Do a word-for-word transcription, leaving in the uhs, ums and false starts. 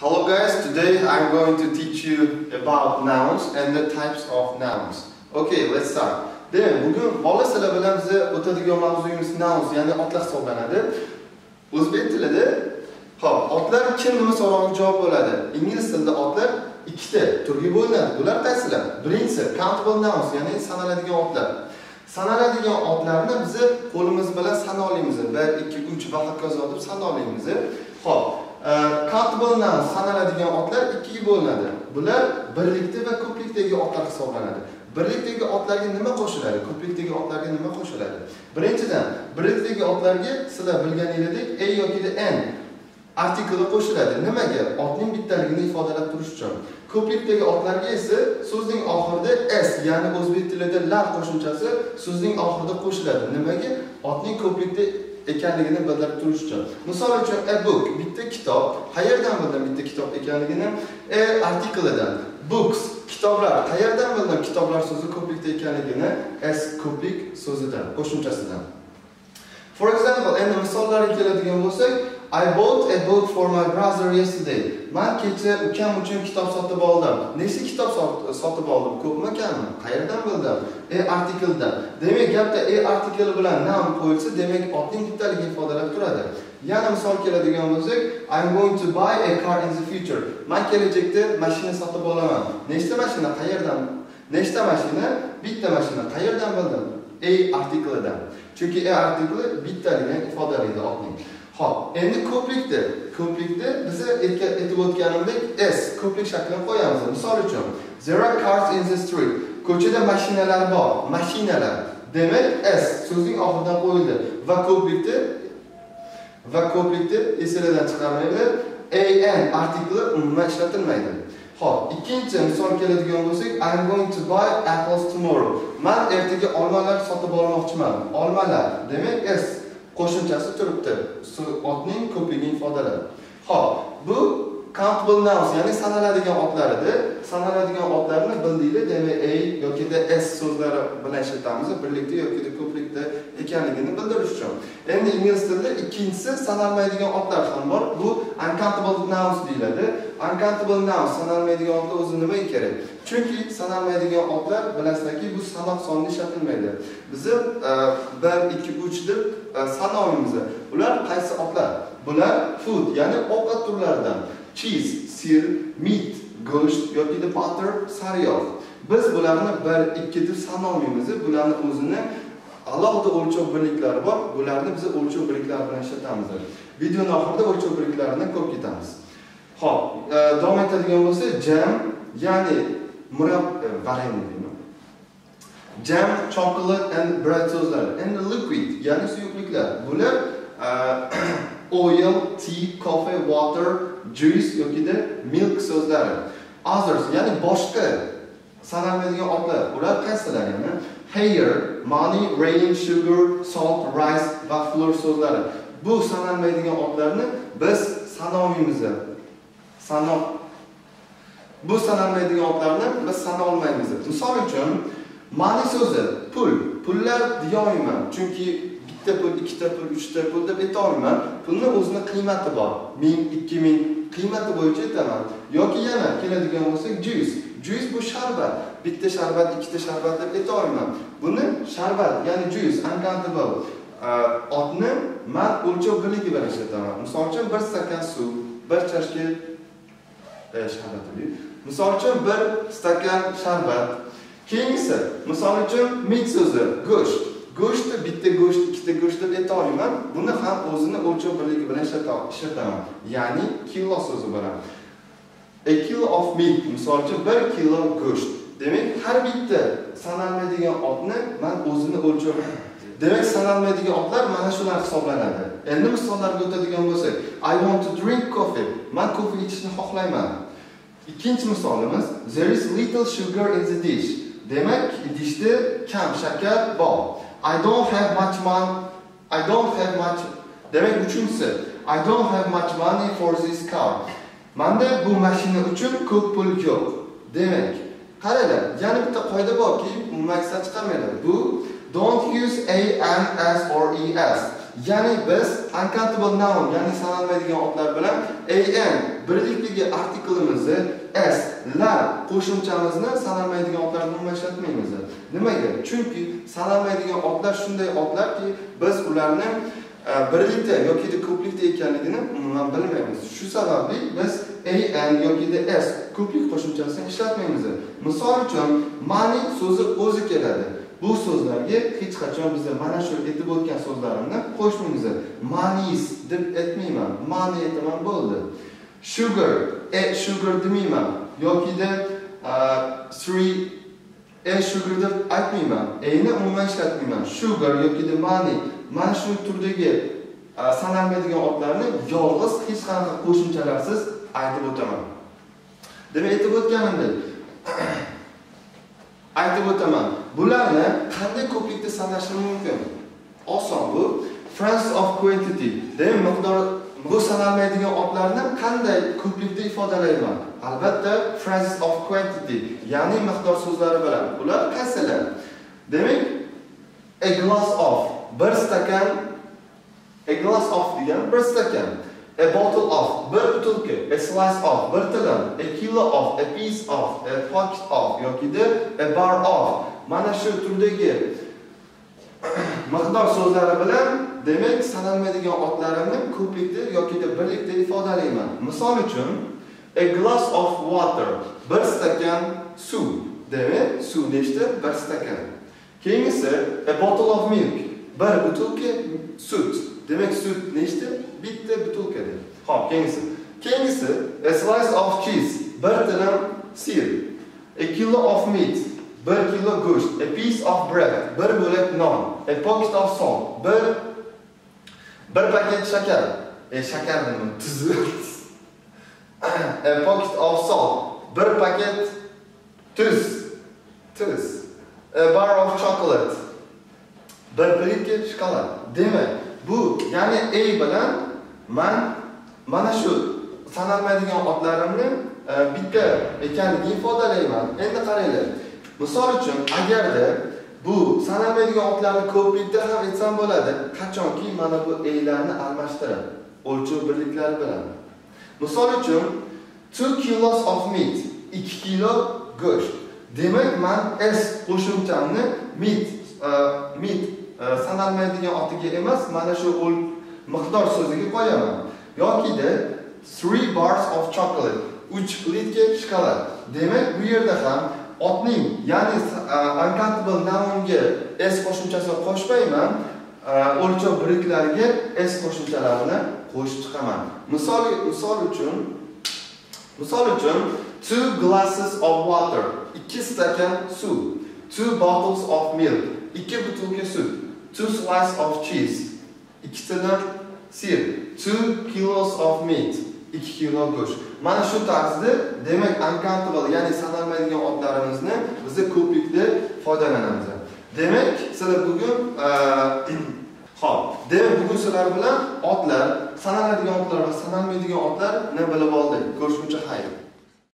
Hello guys, today I'm going to teach you about nouns and the types of nouns. Okay, let's start. Demak, bugun bola sizlar bilan biz o'tadigan mavzuyimiz nouns, ya'ni otlar hisoblanadi. O'zbek tilida, hop, otlar kim nima so'rog'iga javob bo'ladi. Ingliz tilida otlar ikkita turga bo'linadi. Bular qaysilar? Birinchisi countable nouns, ya'ni sanaladigan otlar. Sanaladigan otlarni biz qo'limiz bilan sanolaymiz. bir, ikki, uch va hokazo deb sanolaymiz. Hop, countable nouns sanaladigan otlar ikkiga bo'linadi. Bular birlikda va ko'plikdagi otlar hisoblanadi. Birlikdagi otlarga nima qo'shiladi? Ko'plikdagi otlarga nima qo'shiladi? Birinchidan, birlikdagi otlarga sizlar bilganingizdek a yoki n artikli qo'shiladi. Nimaga? Otning bittaligini ifodalab turish uchun. Ko'plikdagi otlarga esa so'zning oxirida s, ya'ni o'zbek tilida lar qo'shimchasi so'zning oxirida qo'shiladi. Nimaga? Otning ko'plikda ekanligini bildirib turish uchun. Misol uchun a book, bitta kitob. Qayerdan bildim bitta kitob ekanligini? A artiklidan. Books, kitoblar. Qayerdan bildim kitoblar so'zi ko'plikda ekanligini? S ko'plik so'zidan, qo'shimchasidan. For example, endi misollarga keladigan bo'lsak, I bought a book for my brother yesterday. Men kecha ukam uchun kitob sotib oldim. Nechta kitob sotib oldim? Ko'pmi, kammi? Qayerdan bildim? A artikeldan. Demak, gapda a artikel bilan noun qo'yilsa, demak otning bittaligi ifodalab turadi. Yana misol keladigan bo'lsak, I'm going to buy a car in the future. Men kelajakda mashina sotib olaman. Nechta mashina? Qayerdan? Nechta mashina? Bitta mashina. Qayerdan bildim? A artikeldan. Chunki a artikli bittaligini ifodalaydi otning. Hop, endi ko'plikda, ko'plikda biz aytib o'tganimdek s ko'plik shaklini qo'yamiz. Misol uchun, there are cars in the street. Ko'chada mashinalar bor, mashinalar. Demak, s so'zning oxiridan qo'yildi va ko'plikda va ko'plikda esingizdan chiqarmanglar, an artikli umuman ishlatilmaydi. Hop, ikkinchi misol keladigan bo'lsak, I'm going to buy apples tomorrow. Men ertaga olmalar sotib olmoqchiman. Olmalar. Demak, s qo'shimchasi turibdi. Otning ko'pligini ifodaladi. Hop, bu countable nouns, ya'ni sanaladigan otlar edi. Sanaladigan otlarni bildinglar, demak a yoki da s so'zlari bilan ishlatamiz, birlikda yoki da ko'plikda ekanligini bildirish uchun. Endi ingliz tilida ikkinchisi sanalmaydigan otlar ham bor. Bu uncountable nouns deyiladi. Uncountable nouns sanalmaydigan otlar o'zi nimaga kerak? Chunki sanalmaydigan otlar bilasizlarki, bu sanoq sonli ishlatilmaydi. Bizim bir, ikki, uch deb sanoymiz. Ular qaysi otlar? Bular food, ya'ni ovqat turlaridan. Cheese, sir, meat, go'sht yoki da butter, sariyog'. Biz bularni bir, ikki deb sanoymiz. Bularni o'zini alohida o'lchov birliklari bor. Bularni biz o'lchov birliklari bilan ishlatamiz. Videoning oxirida o'lchov birliklarini ko'p ketamiz. Hop, davom etadigan bo'lsa, jam, ya'ni murab vareniy deyman. Jam, chocolate and bread so'zlari. Endi liquid, ya'ni suyuqliklar. Bular oil, tea, coffee, water, juice yoki da milk so'zlari. Others, ya'ni boshqa sanalmaydigan otlar. Ular qaysilar yana? Hair, money, rain, sugar, salt, rice va flour so'zlari. Bu sanalmaydigan otlarni biz sanoymiz. Sano Bu sanalmaydigan otlarni biz sana olmaymiz. Misol uchun, money so'zi pul. Pullar deyoyman. Chunki bitta pul, ikkita pul, uchta pul deb aytolmayman. Pulning o'zining qiymati bor. ming, ikki ming qiymati bo'yicha aytaman. Yoki yana keladigan bo'lsak, juice. Juice bu sharbat. Bitta sharbat, ikkita sharbat deb aytolmayman. Buni sharbat, ya'ni juice, uncountable. Otni men o'lchov birligi bilan ishlataman. Misol uchun, bir stakan suv, bir chashka sharbat. Misol uchun, bir stakan sharbat. Keyingisi, misol uchun, meat so'zi, go'sht. Go'shtni bitta go'sht, ikkita go'sht deb aytolmayman. Buni ham o'zini o'lchov birligi bilan ishlataman. Ya'ni kilo so'zi bilan. A kilo of meat, misol uchun bir kilo go'sht. Demak, har bitta sanalmaydigan otni men o'zini o'lchov Demak, sanalmaydigan otlar mana shular hisoblanadi. Endi misollarga o'tadigan bo'lsak, I want to drink coffee. Men kofe ichishni xohlayman. Ikkinchi misolimiz, there is little sugar in the dish. Demak, idishda kam shakar bor. I don't have much money. I don't have much. Demak, uchinchisi, I don't have much money for this car. Menda bu mashina uchun ko'p pul yo'q. Demak, qaranglar, yana bitta qoida borki, maksad chiqarmaydi. Bu don't use a, an, as or es. Ya'ni biz uncountable noun, ya'ni sanalmaydigan otlar bilan an birlikligi artiklimizni s, lar qo'shimchamizni sanalmaydigan otlarni umuman ishlatmaymiz. Nimaga? Chunki sanalmaydigan otlar shunday otlarki, biz ularni birlikda yoki ko'plikda ekanligini umuman bilmaymiz. Shu sababli biz an yoki s ko'plik qo'shimchasini ishlatmaymiz. Misol uchun, mani so'zi o'zi keladi. Bu so'zlarga hech qachon biz mana shu aytib o'tgan so'zlarimni qo'shmaymiz. Manis deb aytmayman, mani aytaman bo'ldi. Sugar, e sugar demayman yoki de three e sugar deb aytmayman. E'ni umuman ishlatmayman. Sugar yoki de mani, mana shu turdagi sanalmaydigan otlarni yolg'iz hech qanaqa qo'shimchalarsiz aytib o'taman. Demak, aytib o'tganimdek aytib o'taman. Bularni qanday ko'plikda sanashim mumkin? Oson bu. Frances of quantity. Demak, miqdor bu sanalmaydigan otlarni qanday ko'plikda ifodalayman? Albatta, Frances of quantity, ya'ni miqdor so'zlari bilan. Ular qaysilar? Demak, a glass of, bir stakan, a glass of degan bir stakan. A bottle of, bir butilka. A slice of, bir tilim. A kilo of, a piece of, a pocket of yoki de a bar of. Mana shu turdagi miqdor so'zlari bilan demak sanalmaydigan otlarimni ko'plikda yoki de birlikda ifodalayman. Misol uchun, a glass of water, bir stakan suv. Demak, suv nechta? Bir stakan. Keyingisi, a bottle of milk, bir butilka sut. Demak, sut nechta? Bitta butilkada. Xo'p, keyingisi. Keyingisi, a slice of cheese, bir tilim sir. A kilo of meat, bir kilo go'sht. A piece of bread, bir bo'lak non. A pocket of salt, bir bir paket shakar. E shakar nima? Tuz. A pocket of salt, bir paket tuz. Tuz. A bar of chocolate, bir plitka shokolad. Demak, bu ya'ni a bilan men mana shu sanalmaydigan otlarimni bitta ekanligini ifodalayman. Endi qaranglar. Misol uchun, agarda bu sanalmaydigan otlarni ko'plikda ham aytsam bo'ladi, qachonki mana bu a'larni almashtirib, o'lchov birliklari bilan. Misol uchun, two kilos of meat, ikki kilo go'sht. Demak, men s qo'shimchamni meat, meat sanalmaydigan otiga emas, mana shu miqdor so'ziga qo'yaman. Yoki de three bars of chocolate, uch plitka shokolad. Demak, bu yerda ham otning, ya'ni uncountable nounga s qo'shimchasini qo'shmayman, o'lchov birliklariga s qo'shimchalarini qo'shib chiqaman. Misol misol uchun, misol uchun two glasses of water, ikki stakan suv, two bottles of milk, ikki butilka sut, two slices of cheese, ikki tilim sir, two kilos of meat, ikki kilo go'sht. Mana shu tarzda demak uncountable, ya'ni sanalmaydigan otlarimizni biz ko'plikda foydalanamiz. Demak, sizlar bugun xo'p, demak bugun sizlar bilan otlar, sanaladigan otlar va sanalmaydigan otlarni bilib oldik. Ko'rishguncha xayr.